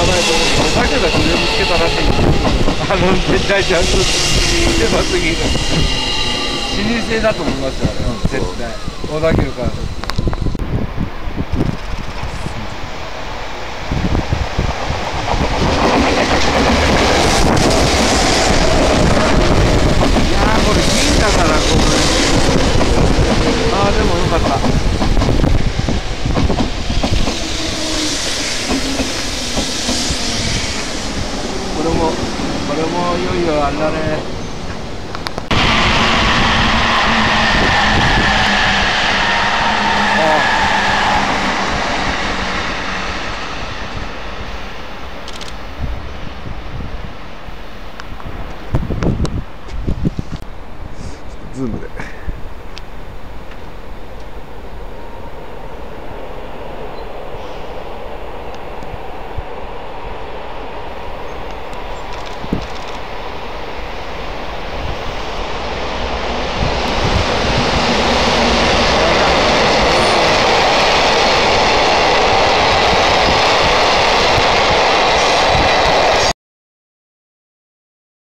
ないと思う。お化けがそれを見つけたらしいんですよ。絶対ちゃんと狭すぎる。老舗だと思いますよ、あれは。絶対。小田急からすると。これ銀だからこれ。ああでもよかった。これもいよいよあれだね。